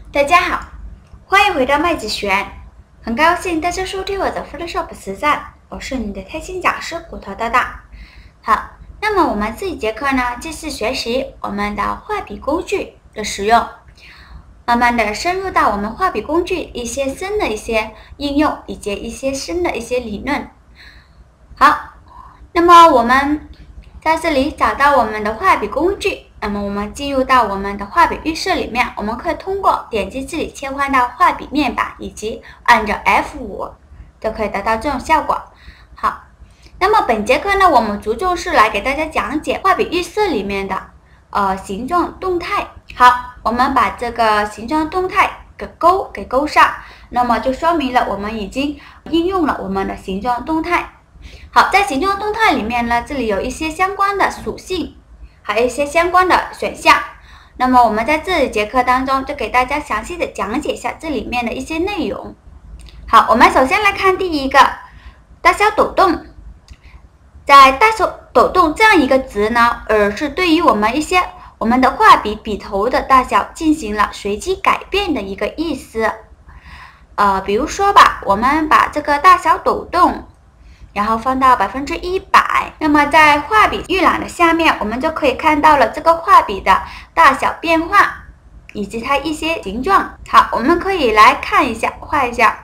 大家好，欢迎回到麦子学，很高兴大家收听我的 Photoshop 实战，我是你的贴心讲师骨头大大。好，那么我们这一节课呢，继续学习我们的画笔工具的使用，慢慢的深入到我们画笔工具一些深的一些应用，以及一些深的一些理论。好，那么我们在这里找到我们的画笔工具，那么我们进入到我们的画笔预设里面，我们可以通过点击这里切换到画笔面板，以及按照 F5 就可以达到这种效果。好，那么本节课呢，我们着重是来给大家讲解画笔预设里面的形状动态。好，我们把这个形状动态给勾上，那么就说明了我们已经应用了我们的形状动态。好，在形状动态里面呢，这里有一些相关的属性，还有一些相关的选项。那么我们在这一节课当中就给大家详细的讲解一下这里面的一些内容。好，我们首先来看第一个大小抖动。在大小抖动这样一个值呢，是对于我们的画笔笔头的大小进行了随机改变的一个意思。比如说吧，我们把这个大小抖动然后放到100%，那么在画笔预览的下面，我们就可以看到了这个画笔的大小变化以及它一些形状。好，我们可以来看一下，画一下。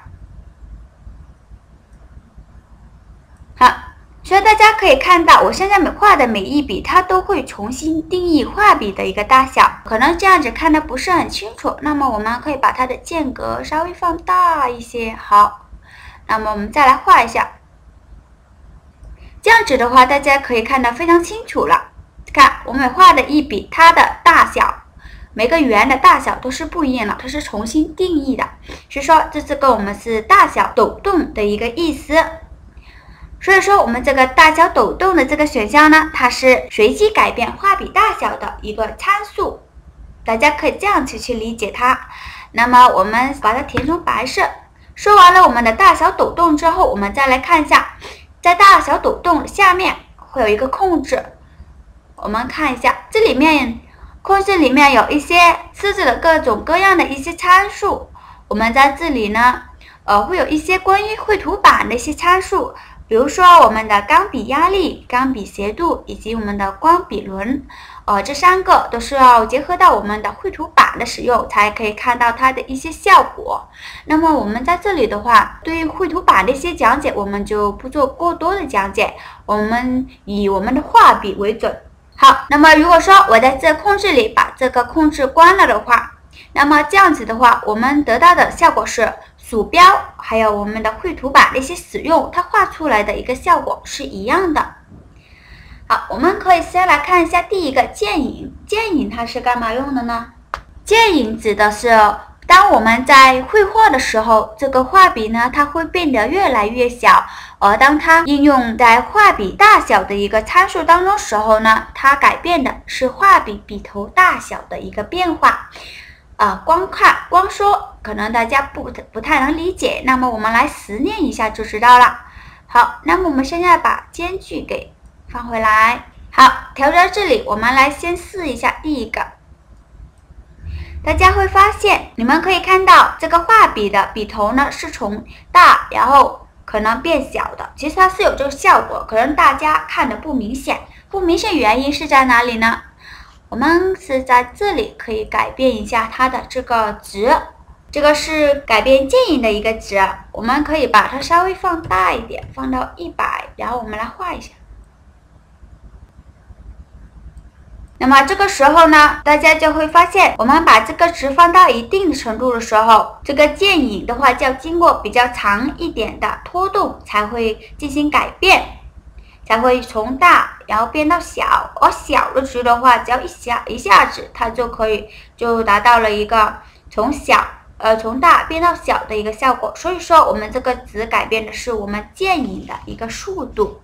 好，所以大家可以看到，我现在画的每一笔，它都会重新定义画笔的一个大小。可能这样子看的不是很清楚，那么我们可以把它的间隔稍微放大一些。好，那么我们再来画一下。这样子的话，大家可以看得非常清楚了。看，我每画的一笔，它的大小，每个圆的大小都是不一样的，它是重新定义的。所以说，这个我们是大小抖动的一个意思。所以说，我们这个大小抖动的这个选项呢，它是随机改变画笔大小的一个参数。大家可以这样去理解它。那么我们把它填成白色。说完了我们的大小抖动之后，我们再来看一下。在大小抖动下面会有一个控制，我们看一下，这里面控制里面有一些设置了各种各样的一些参数。我们在这里呢，会有一些关于绘图板的一些参数，比如说我们的钢笔压力、钢笔斜度以及我们的光笔轮，这3个都是要结合到我们的绘图板的使用，才可以看到它的一些效果。那么我们在这里的话，对于绘图板的一些讲解，我们就不做过多的讲解，我们以我们的画笔为准。好，那么如果说我在这控制里把这个控制关了的话，那么这样子的话，我们得到的效果是鼠标还有我们的绘图板的一些使用，它画出来的一个效果是一样的。好，我们可以先来看一下第一个渐影。渐影它是干嘛用的呢？渐影指的是当我们在绘画的时候，这个画笔呢，它会变得越来越小，而当它应用在画笔大小的一个参数当中时候呢，它改变的是画笔笔头大小的一个变化。光说可能大家不太能理解，那么我们来实练一下就知道了。好，那么我们现在把间距给放回来。好，调到这里，我们来先试一下第一个。大家会发现，你们可以看到这个画笔的笔头呢是从大然后可能变小的，其实它是有这个效果，可能大家看的不明显。不明显原因是在哪里呢？我们是在这里可以改变一下它的这个值，这个是改变渐影的一个值，我们可以把它稍微放大一点，放到100，然后我们来画一下。那么这个时候呢，大家就会发现，我们把这个值放到一定的程度的时候，这个渐影的话就要经过比较长一点的拖动才会进行改变，才会从大然后变到小。而小的值的话，只要一下子它就达到了一个从大变到小的一个效果。所以说我们这个值改变的是我们渐影的一个速度。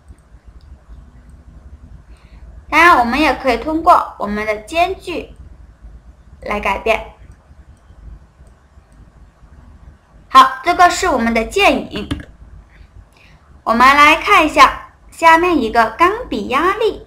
当然我们也可以通过我们的间距来改变。好，这个是我们的渐影。我们来看一下下面一个钢笔压力。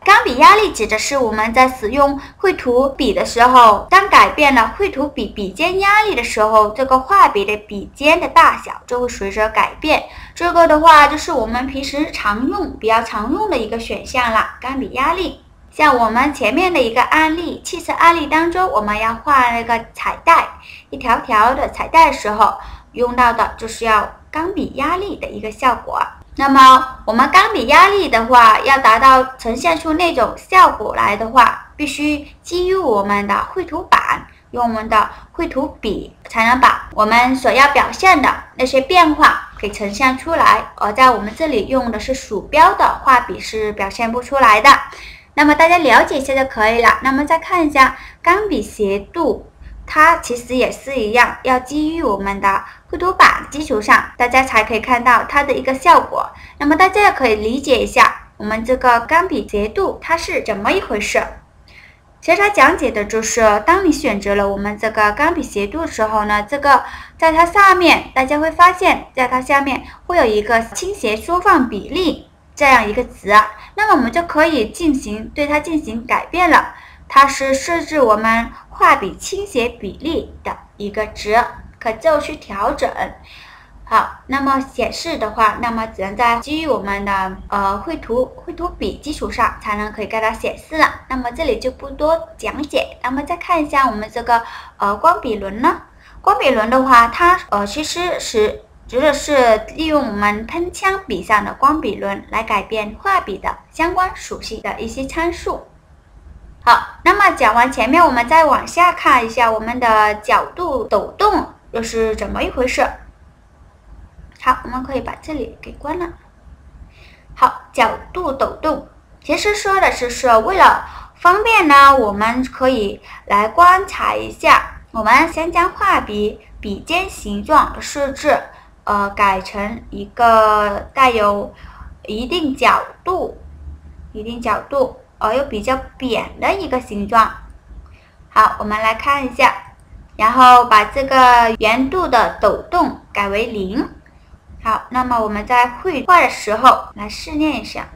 钢笔压力指的是我们在使用绘图笔的时候，当改变了绘图笔笔尖压力的时候，这个画笔的笔尖的大小就会随着改变。这个的话就是我们平时比较常用的一个选项了，钢笔压力。像我们前面的一个案例，汽车案例当中，我们要画那个彩带，一条条的彩带的时候，用到的就是要钢笔压力的一个效果。那么我们钢笔压力的话，要达到呈现出那种效果来的话，必须基于我们的绘图板，用我们的绘图笔，才能把我们所要表现的那些变化给呈现出来。而在我们这里用的是鼠标的画笔是表现不出来的。那么大家了解一下就可以了。那么再看一下钢笔斜度，它其实也是一样，要基于我们的绘图板基础上，大家才可以看到它的一个效果。那么大家也可以理解一下我们这个钢笔斜度它是怎么一回事。其实它讲解的就是当你选择了我们这个钢笔斜度的时候呢，这个在它上面大家会发现，在它下面会有一个倾斜缩放比例这样一个值，那么我们就可以对它进行改变了。它是设置我们画笔倾斜比例的一个值，可就去调整。好，那么显示的话，那么只能在基于我们的绘图笔基础上才能可以给它显示了。那么这里就不多讲解。那么再看一下我们这个光笔轮呢？光笔轮的话，它其实指的是利用我们喷枪笔上的光笔轮来改变画笔的相关属性的一些参数。好，那么讲完前面，我们再往下看一下我们的角度抖动又是怎么一回事。好，我们可以把这里给关了。好，角度抖动其实说的是为了方便呢，我们可以来观察一下。我们先将画笔笔尖形状的设置改成一个带有一定角度又比较扁的一个形状。好，我们来看一下，然后把这个圆度的抖动改为0。好，那么我们在绘画的时候来试验一下，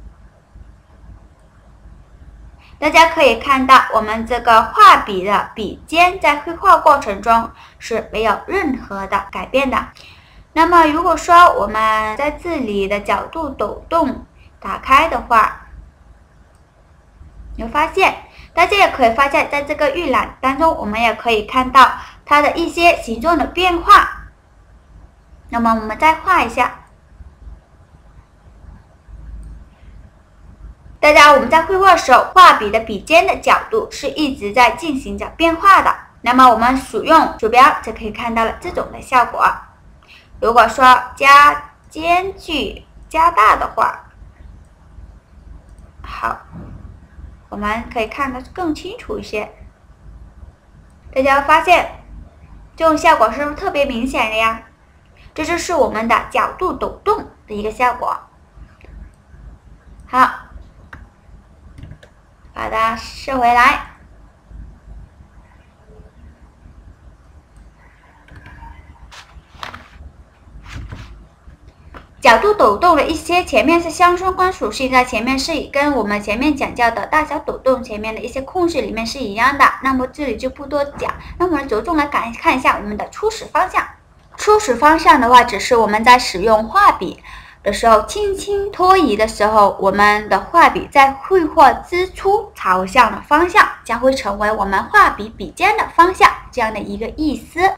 大家可以看到我们这个画笔的笔尖在绘画过程中是没有任何的改变的。那么如果说我们在这里的角度抖动打开的话，你会发现，大家也可以发现，在这个预览当中，我们也可以看到它的一些形状的变化。那么我们再画一下，大家我们在绘画的时候，画笔的笔尖的角度是一直在进行着变化的。那么我们使用鼠标就可以看到了这种的效果。如果说加间距加大的话，好，我们可以看得更清楚一些。大家发现这种效果是不是特别明显的呀？这就是我们的角度抖动的一个效果。好，把它设回来。角度抖动的一些前面是相关属性，在前面是跟我们前面讲教的大小抖动前面的一些控制里面是一样的，那么这里就不多讲。那我们着重来看一下我们的初始方向。初始方向的话，只是我们在使用画笔的时候轻轻拖移的时候，我们的画笔在绘画之初朝向的方向将会成为我们画笔笔尖的方向，这样的一个意思。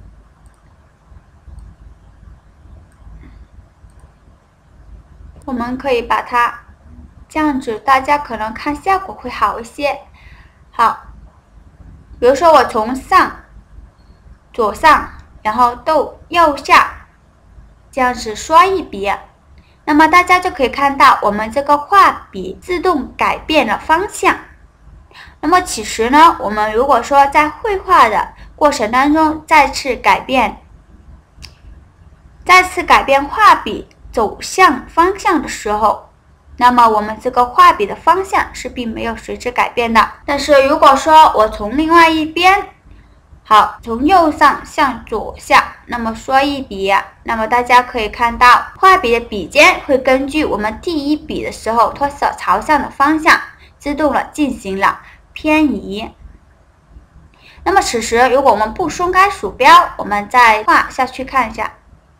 我们可以把它这样子，大家可能看效果会好一些。好，比如说我从左上，然后到右下，这样子刷一笔，那么大家就可以看到我们这个画笔自动改变了方向。那么其实呢，我们如果说在绘画的过程当中再次改变画笔走向方向的时候，那么我们这个画笔的方向是并没有随之改变的。但是如果说我从另外一边好，从右上向左下，那么刷一笔，那么大家可以看到，画笔的笔尖会根据我们第一笔的时候它所朝向的方向，自动的进行了偏移。那么此时，如果我们不松开鼠标，我们再画下去看一下。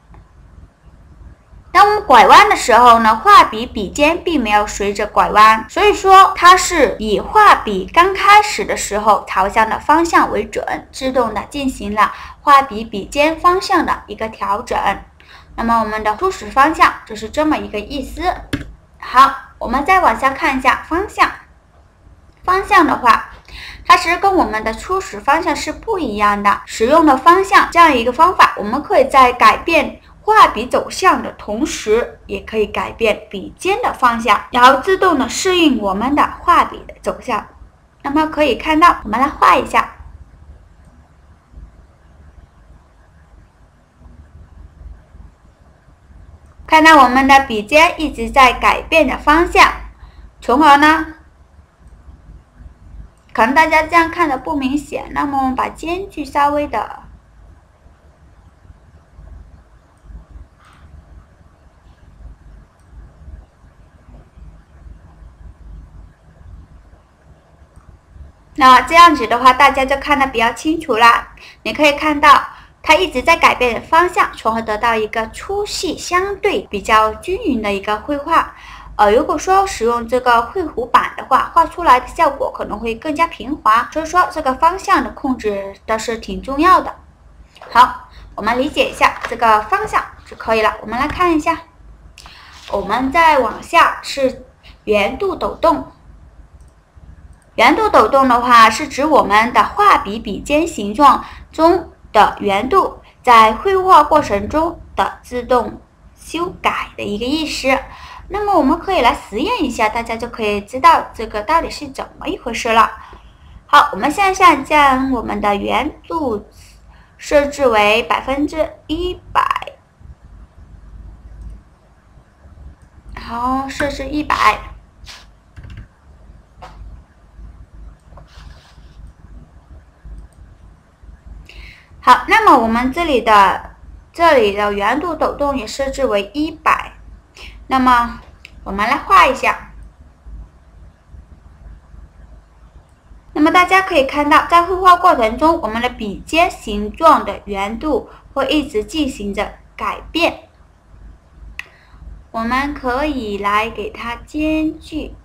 当我们拐弯的时候呢，画笔笔尖并没有随着拐弯，所以说它是以画笔刚开始的时候朝向的方向为准，自动的进行了画笔笔尖方向的一个调整。那么我们的初始方向就是这么一个意思。好，我们再往下看一下方向。方向的话，它其实跟我们的初始方向是不一样的。使用的方向这样一个方法，我们可以在改变画笔走向的同时，也可以改变笔尖的方向，然后自动的适应我们的画笔的走向。那么可以看到，我们来画一下，看到我们的笔尖一直在改变的方向，从而呢，可能大家这样看的不明显，那么我们把间距稍微的那这样子的话，大家就看得比较清楚啦。你可以看到它一直在改变的方向，从而得到一个粗细相对比较均匀的一个绘画。如果说使用这个绘弧板的话，画出来的效果可能会更加平滑。所以说这个方向的控制倒是挺重要的。好，我们理解一下这个方向就可以了。我们来看一下，我们再往下是圆度抖动。圆度抖动的话，是指我们的画笔笔尖形状中的圆度在绘画过程中的自动修改的一个意思。那么我们可以来实验一下，大家就可以知道这个到底是怎么一回事了。好，我们现在将我们的圆度设置为100%，好，设置100。好，那么我们这里的圆度抖动也设置为100。那么我们来画一下。那么大家可以看到，在绘画过程中，我们的笔尖形状的圆度会一直进行着改变。我们可以来给它间距。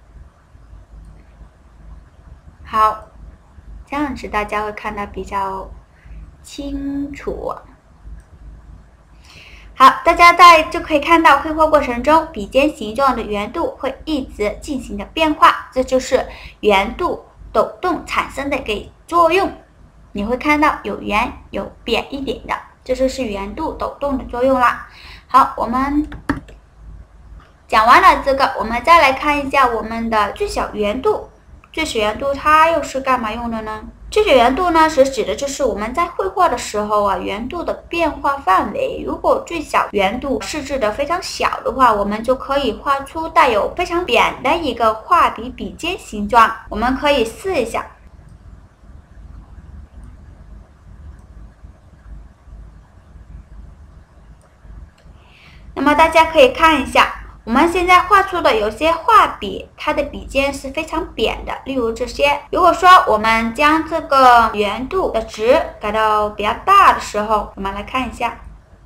好，这样子大家会看得比较清楚。好，大家就可以看到绘画过程中笔尖形状的圆度会一直进行着变化，这就是圆度抖动产生的一个作用。你会看到有圆有扁一点的，这就是圆度抖动的作用啦。好，我们讲完了这个，我们再来看一下我们的最小圆度。最小圆度它又是干嘛用的呢？最小圆度呢，是指的就是我们在绘画的时候圆度的变化范围。如果最小圆度设置的非常小的话，我们就可以画出带有非常扁的一个画笔笔尖形状。我们可以试一下。那么大家可以看一下，我们现在画出的有些画笔，它的笔尖是非常扁的，例如这些。如果说我们将这个圆度的值改到比较大的时候，我们来看一下，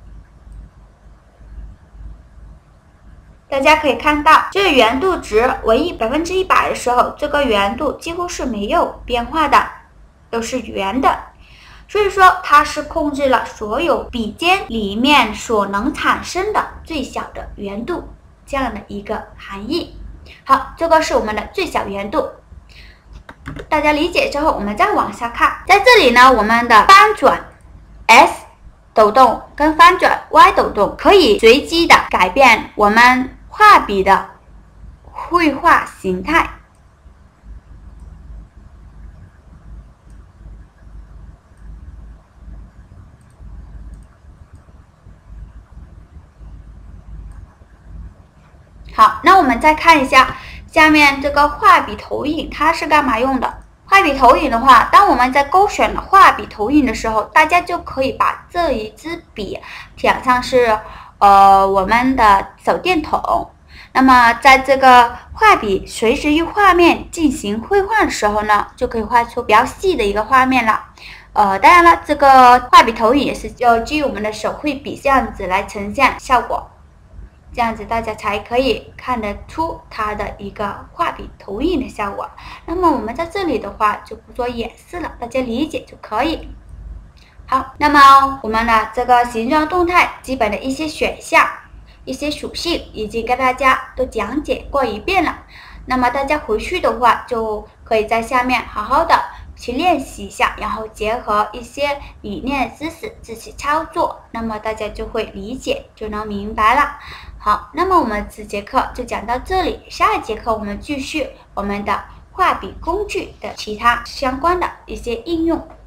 大家可以看到，这个圆度值为100%的时候，这个圆度几乎是没有变化的，都是圆的。所以说它是控制了所有笔尖里面所能产生的最小的圆度这样的一个含义。好，这个是我们的最小圆度。大家理解之后，我们再往下看，在这里呢，我们的翻转 S 抖动跟翻转 Y 抖动可以随机的改变我们画笔的绘画形态。好，那我们再看一下下面这个画笔投影，它是干嘛用的？画画笔投影的话，当我们在勾选了画笔投影的时候，大家就可以把这一支笔想象是我们的手电筒。那么在这个画笔随时与画面进行绘画的时候呢，就可以画出比较细的一个画面了。当然了，这个画笔投影也是要基于我们的手绘笔这样子来呈现效果，这样子大家才可以看得出它的一个画笔投影的效果。那么我们在这里的话就不做演示了，大家理解就可以。好，那么我们的这个形状动态基本的一些选项、一些属性已经跟大家都讲解过一遍了。那么大家回去的话就可以在下面好好的去练习一下，然后结合一些理念知识自己操作，那么大家就会理解，就能明白了。好，那么我们这节课就讲到这里，下一节课我们继续我们的画笔工具的其他相关的一些应用。